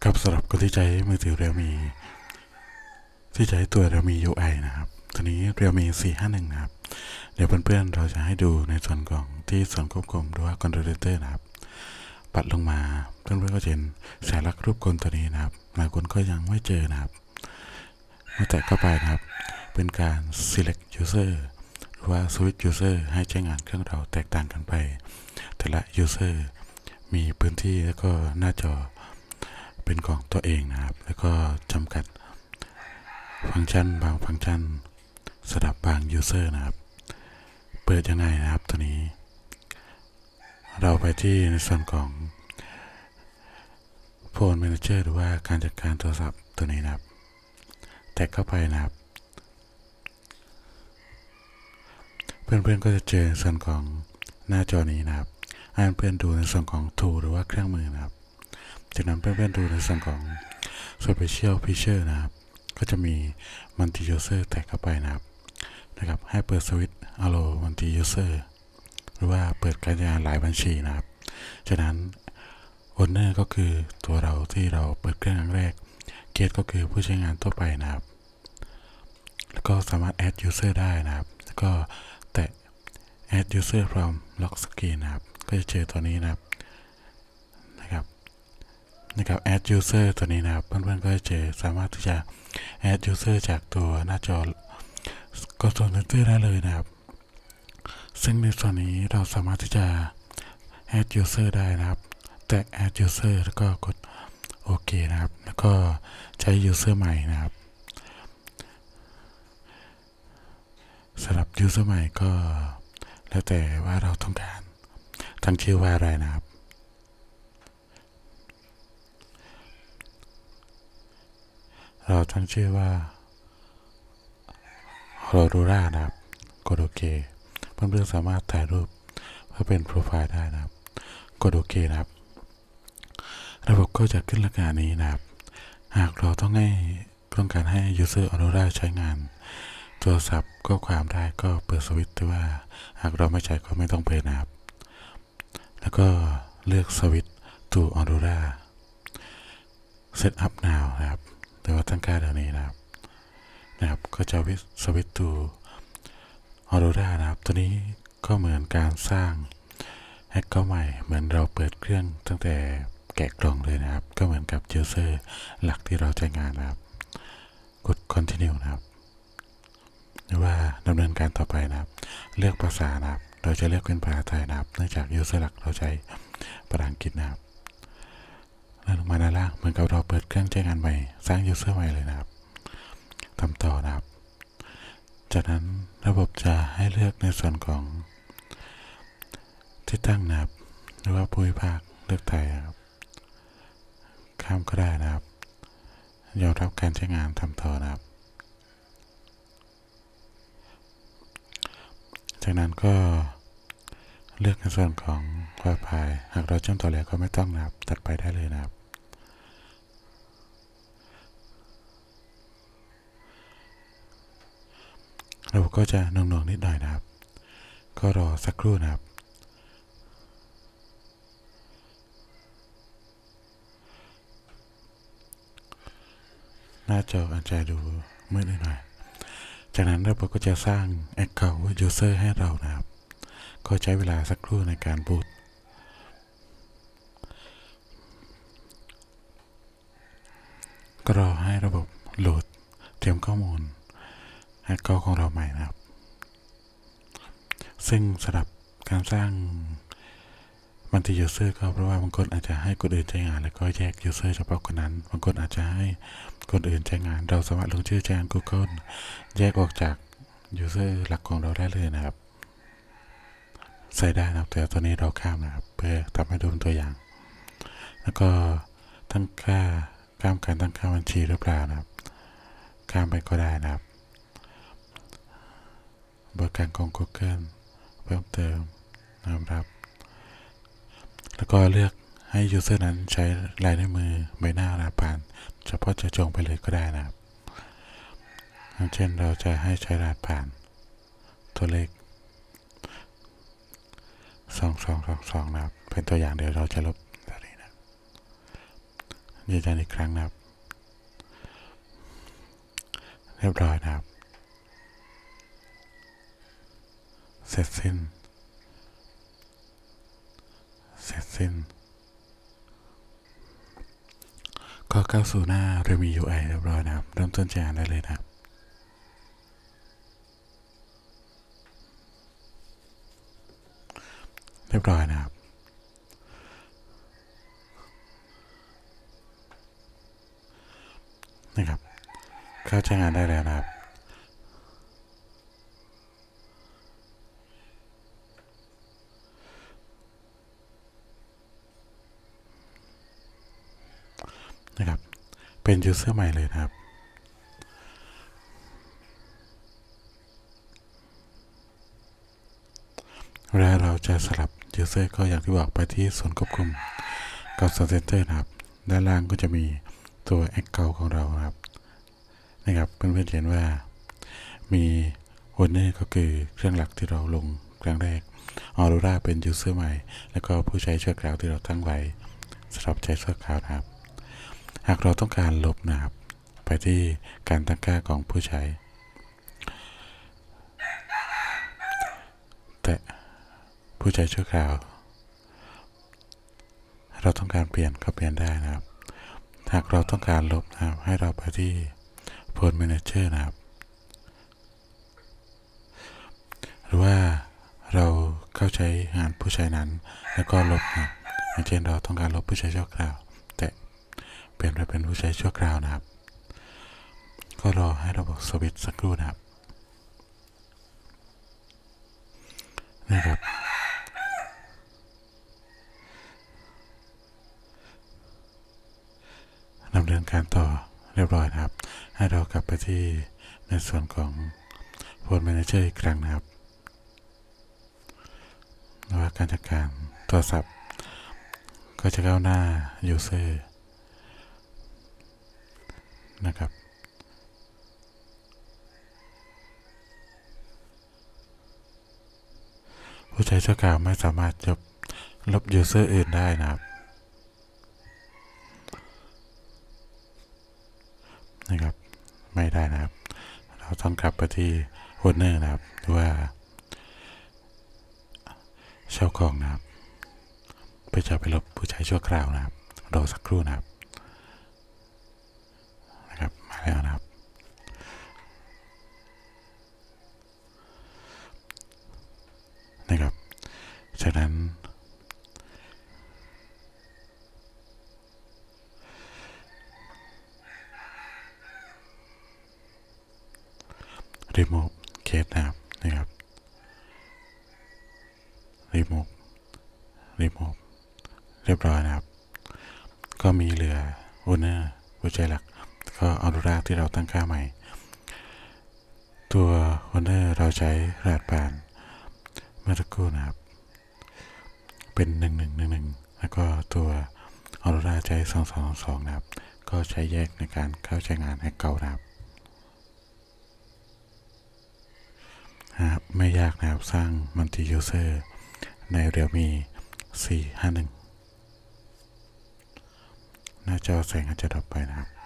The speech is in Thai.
กับสำหรับคนที่ใช้มือถือเรียวมีที่ใช้ตัวเรียวมี UI นะครับตัวนี้เรียวมี451นะครับเดี๋ยวเพื่อนๆเราจะให้ดูในส่วนของที่ส่วนควบคุมหรือว่าคอนโทรลเลอร์นะครับปัดลงมาเพื่อนๆก็จะเห็นแสงลักรูปคนตัวนี้นะครับหลายคนก็ยังไม่เจอนะครับเมื่อแตะเข้าไปนะครับเป็นการ select user หรือว่า switch user ให้ใช้งานเครื่องเราแตกต่างกันไปแต่ละ user มีพื้นที่แล้วก็หน้าจอเป็นของตัวเองนะครับแล้วก็จำกัดฟังก์ชันบางฟังก์ชันสำหรับบาง user นะครับเปิดยังไงนะครับตัวนี้เราไปที่ในส่วนของ Phone Manager หรือว่าการจัดการโทรศัพท์ตัวนี้นะครับแตะเข้าไปนะครับเพื่อนๆก็จะเจอส่วนของหน้าจอนี้นะครับให้เพื่อนดูในส่วนของ Tool หรือว่าเครื่องมือนะครับจากนั้นเพื่อนๆดูในส่วนของ Special Feature นะครับก็จะมี Multi User แตะเข้าไปนะครับให้เปิดสวิตช์ Allow Multi User หรือว่าเปิดการใช้งานหลายบัญชีนะครับจากนั้น Owner ก็คือตัวเราที่เราเปิดเครื่องครั้งแรก Guest ก็คือผู้ใช้งานทั่วไปนะครับแล้วก็สามารถ Add User ได้นะครับแล้วก็แตะ Add User from Lock Screen นะครับก็จะเจอตัวนี้นะครับ Add User ตัวนี้นะครับเพื่อนๆก็จะเจอสามารถที่จะ Add User จากตัวหน้าจอก็ส่วนเตอร์ได้เลยนะครับซึ่งในส่วนนี้เราสามารถที่จะ Add User ได้นะครับแตะ Add User แล้วก็กดโอเคนะครับแล้วก็ใช้ User ใหม่นะครับสำหรับ User ใหม่ก็แล้วแต่ว่าเราต้องการตั้งชื่อว่าอะไรนะครับเราตั้งชื่อว่าโรดูรานะครับกดโอเคเพื่อนๆสามารถถ่ายรูปเพื่อเป็นโปรไฟล์ได้นะครับกดโอเคนะครับระบบก็จะขึ้นลักษณะนี้นะครับหากเราต้องการให้ User Aurora ใช้งานโทรศัพท์ข้อความได้ก็เปิดสวิตช์แต่ว่าหากเราไม่ใช้ก็ไม่ต้องเปิดนะครับแล้วก็เลือกสวิตช์ to Aurora Set up now นะครับหรือว่าตั้งค่าเดี๋ยวนี้นะครับก็จะสวิตช์ to Aurora นะครับตัวนี้ก็เหมือนการสร้างแอคเคาท์ใหม่เหมือนเราเปิดเครื่องตั้งแต่แกะกล่องเลยนะครับก็เหมือนกับ User หลักที่เราใช้งานนะครับกด continue นะครับหรือว่าดำเนินการต่อไปนะครับเลือกภาษานะครับเราจะเลือกเป็นภาษาไทยนะครับเนื่องจาก User หลักเราใช้ภาษาอังกฤษนะครับแล้วลงมาด้านล่างเหมือนกับเราเปิดเครื่องใช้งานใหม่สร้าง User ใหม่เลยนะครับทำต่อนะครับจากนั้นระบบจะให้เลือกในส่วนของที่ตั้งนะครับหรือว่าภูมิภาคเลือกไทยนะครับข้ามก็ได้นะครับยอมรับการใช้งานทำต่อนะครับจากนั้นก็เลือกในส่วนของ Wi-Fi หากเราเชื่อมต่อแล้วก็ไม่ต้องนะครับตัดไปได้เลยนะครับระบบก็จะหน่วงๆนิดหน่อยนะครับก็รอสักครู่นะครับหน้าจออาจจะดูมืดนิดหน่อยจากนั้นระบบก็จะสร้าง Account User ให้เรานะครับก็ใช้เวลาสักครู่ในการบูตก็รอให้ระบบโหลดเตรียมข้อมูลAccountของเราใหม่นะครับซึ่งสำหรับการสร้างบัญชี User ก็เพราะว่าบางคนอาจจะให้คนอื่นใช้งานแล้วก็แยก User เฉพาะคนนั้นบางคนอาจจะให้คนอื่นใช้งานเราสามารถลงชื่อใช้งาน Google แยกออกจาก User หลักของเราได้เลยนะครับใส่ได้นะครับแต่ตอนนี้เราข้ามนะครับเพื่อทำให้ดูเป็นตัวอย่างแล้วก็ตั้งค่าการตั้งค่าบัญชีหรือเปล่านะครับข้ามไปก็ได้นะครับบริการของ Google เพิ่มเติมนะครับแล้วก็เลือกให้ User นั้นใช้ลายนิ้วมือใบหน้าหน้าผ่านเฉพาะเจาะจงไปเลยก็ได้นะครับเช่นเราจะให้ใช้รหัสผ่านตัวเลข2222นะครับเป็นตัวอย่างเดี๋ยวเราจะลบตัวนี้นะยืนยันอีกครั้งนะครับเรียบร้อยนะครับเสร็จสิ้นก็เข้าสู่หน้า Realme UI เรียบร้อยนะครับเริ่มต้นใช้งานได้เลยนะครับเรียบร้อยนะครับเข้าใช้งานได้แล้วนะครับเป็น user ใหม่เลยนะครับเวลาเราจะสลับ user ก็อย่างที่บอกไปที่ส่วนควบคุมกับส่วน center นะครับด้านล่างก็จะมีตัว account ของเรานะครับเพื่อนๆเห็นว่ามีOwnerก็คือเครื่องหลักที่เราลงครั้งแรกAuroraเป็น user ใหม่แล้วก็ผู้ใช้ชั่วคราวที่เราตั้งไว้สำหรับใช้ชั่วคราวนะครับหากเราต้องการลบนะครับไปที่การตั้งค่าของผู้ใช้แต่ผู้ใช้ชั่วคราวเราต้องการเปลี่ยนก็เปลี่ยนได้นะครับหากเราต้องการลบนะครับให้เราไปที่ Phone Manager นะครับหรือว่าเราเข้าใช้งานผู้ใช้นั้นแล้วก็ลบนะอย่างเช่นเราต้องการลบผู้ใช้ชั่วคราวแต่เปลี่ยนไปเป็นผู้ใช้ชั่วคราวนะครับก็รอให้ระบบสวิตช์สักครู่นะครับดำเนินการต่อเรียบร้อยนะครับให้เรากลับไปที่ในส่วนของ Phone Manager อีกครั้งนะครับว่าการจัดการโทรศัพท์ก็จะเข้าหน้า User นะครับผู้ใช้ชั่วคราวไม่สามารถลบ User อื่นได้นะครับไม่ได้นะครับเราต้องกลับไปที่ Owner นะครับหรือว่าเจ้าของนะครับเพื่อจะไปลบผู้ใช้ชั่วคราวนะครับรอสักครู่นะครับมาแล้วนะครับจากนั้นremove case นะครับremove เรียบร้อยนะครับก็มีเหลือ Owner ผู้ใช้หลักก็Auroraที่เราตั้งค่าใหม่ตัว Owner เราใช้รหัสผ่านเมื่อสักครู่นะครับเป็น1111แล้วก็ตัวAuroraใช้2222นะครับก็ใช้แยกในการเข้าใช้งานแอคเคาท์นะครับไม่ยากนะครับสร้าง Multi User ใน Realme 451หน้าจอแสงอาจจะดับไปนะครับ